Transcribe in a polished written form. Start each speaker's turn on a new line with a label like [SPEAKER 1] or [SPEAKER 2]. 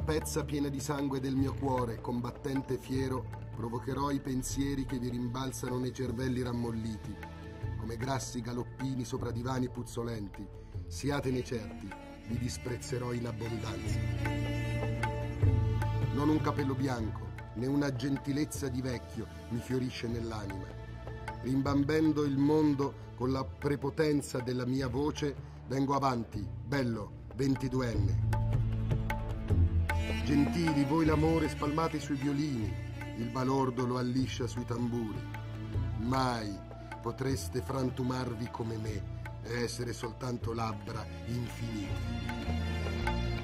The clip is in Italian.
[SPEAKER 1] pezza piena di sangue del mio cuore, combattente e fiero, provocherò i pensieri che vi rimbalzano nei cervelli rammolliti, come grassi galoppini sopra divani puzzolenti. Siatene certi, vi disprezzerò in abbondanza. Non un capello bianco, né una gentilezza di vecchio mi fiorisce nell'anima. Rimbambendo il mondo con la prepotenza della mia voce, vengo avanti, bello, 22enne. Gentili, voi l'amore spalmate sui violini, il balordo lo alliscia sui tamburi. Mai potreste frantumarvi come me e essere soltanto labbra infinite.